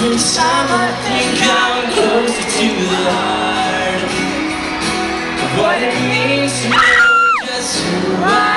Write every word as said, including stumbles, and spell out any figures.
Every time I think I'm closer to the heart of what it means to know just who I am.